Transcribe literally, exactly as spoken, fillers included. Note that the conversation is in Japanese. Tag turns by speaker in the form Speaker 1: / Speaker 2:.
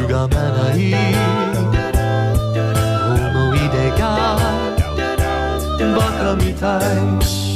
Speaker 1: がまない思い出がバカみたい